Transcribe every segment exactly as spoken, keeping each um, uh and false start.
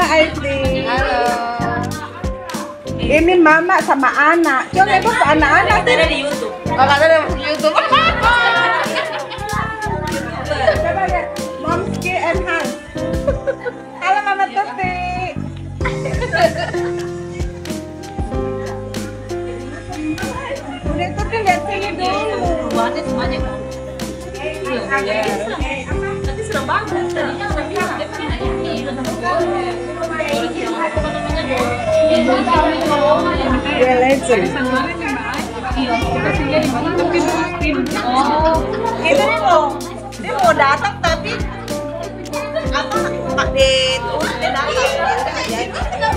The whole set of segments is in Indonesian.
Aidli. Halo. Ini mama sama anak. Coba ibu ke anak-anak. Ada di YouTube. Oh, kata ada di YouTube. Coba lihat. Momski and Hans. Halo Mama Tuti. Udah Tuti lihat sini dulu. Buatnya semuanya kan. Tapi serem banget. Tadinya udah bilang dia kan Dia legend. Oh, itu nih loh. Dia mau datang tapi apa Pak Det, oh dia datang dia udah nggak jadi.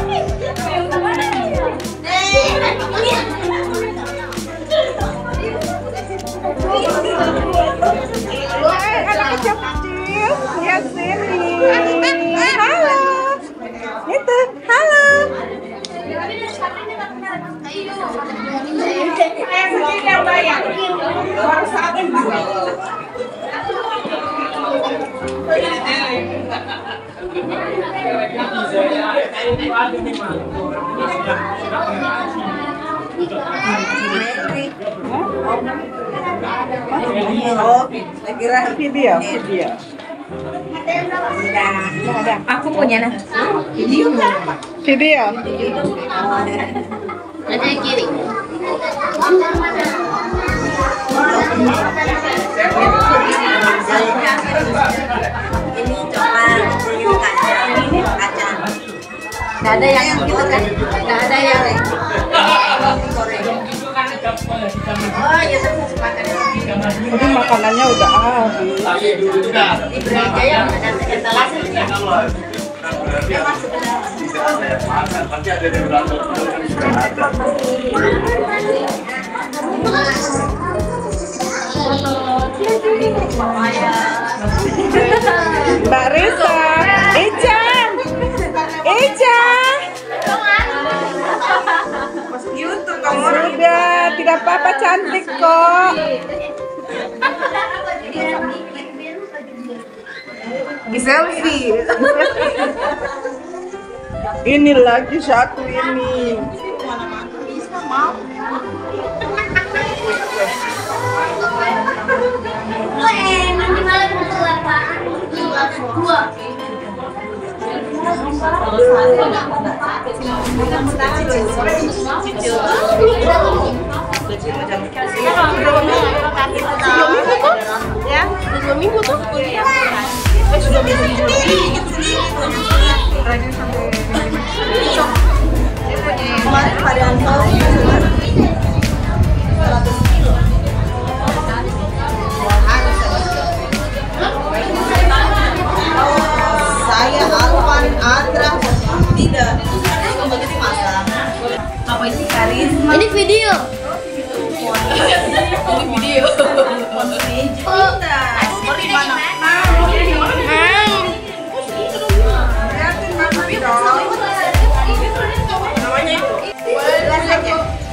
Hai, anak kecil-kecil. Lihat sini. Halo. Itu, halo. Oh, saya kira Video, video. aku punya nah. Video Video. ada yang kiri. Ini coklat, ini kacang, ini kacang. Nggak ada yang gitu kan? Nggak ada yang goreng. Oh ya terus makan. Jadi makanannya udah habis. Ini berbeda yang ada etalase. Pasti ada di belakang. Mbak Risa, Ican, Ican. YouTube kamu. Sudah, tidak apa-apa, cantik kok. Di selfie. Ini lagi satu ini. Ya, dua minggu tuh. Eh, sudah minggu lebih. Kemarin pada antol seratus kilo. Saya Alvan Andra tidak kembali masak. Apa ini karisma? Ini video. Ini video. Oh, seperti mana? Namanya itu.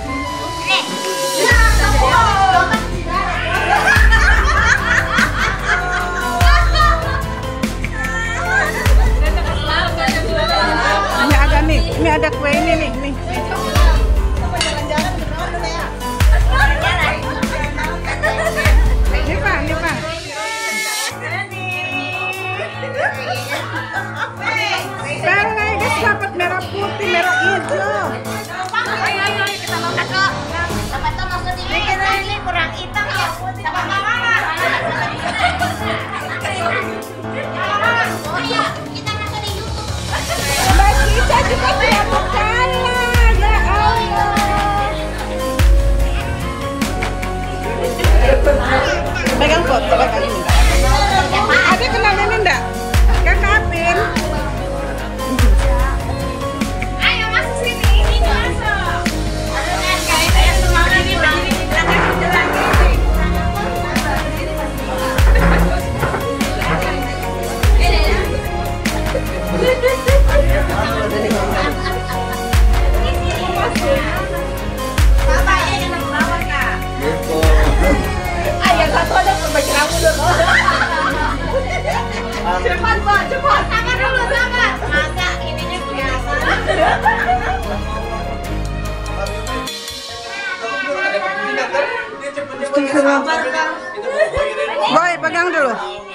Boy, pegang dulu.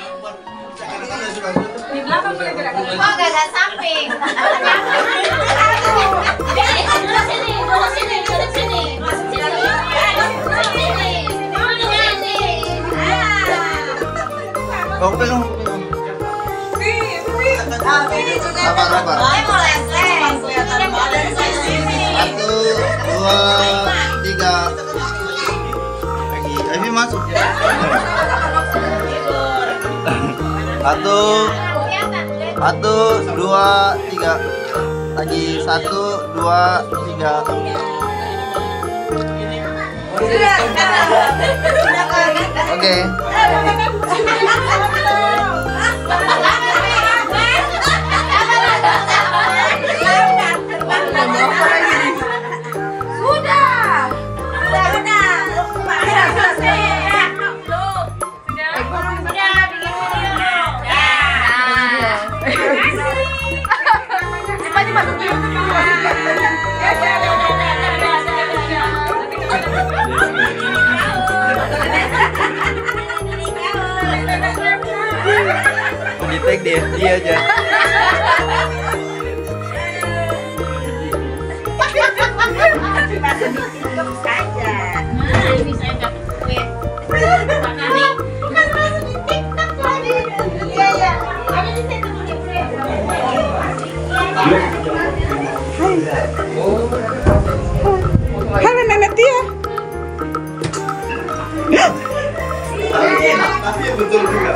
Kok gak samping? Sini, dulu sini, dulu sini. Kau pegang. Sabar, sabar. Satu, dua, tiga. Lagi, Evi masuk. Satu, satu, dua, tiga. Lagi satu, dua, tiga. Oke. Di tag dia, dia aja. Halo Nenek Tia. Tapi betul juga.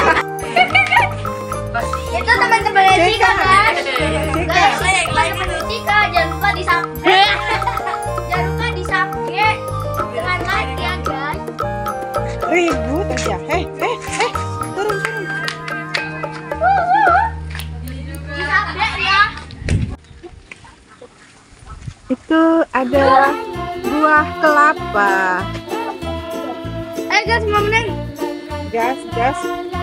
Itu teman-temannya Cika kan? Guys, teman-temannya Cika, jangan lupa di subscribe. Jangan lupa di subscribe dengan like ya guys. Ribut aja. Eh, eh, eh. Turun, turun. Di subscribe ya. Itu ada buah kelapa. Ayo guys, mau menang. Gas, gas.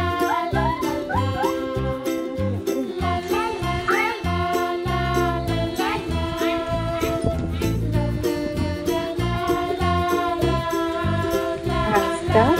Gas.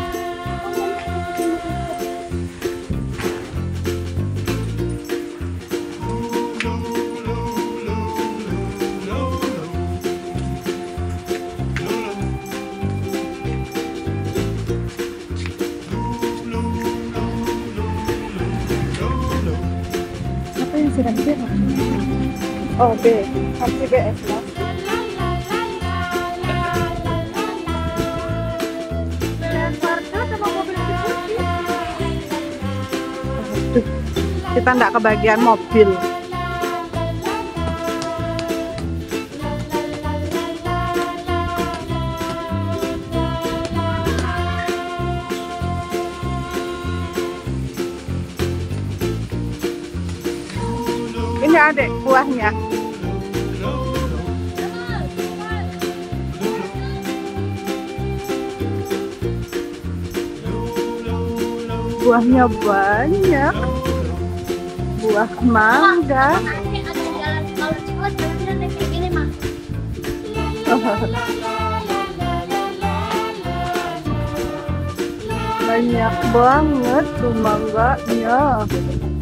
Apa yang sedang berak? Oh, B. Anti B S mas. Aduh, kita nggak kebagian mobil. Ini adek buahnya. Buahnya banyak. Buah mangga. Nanti ada jalan kalau cepat jalan kayak gini mah. Banyak banget tuh mangganya.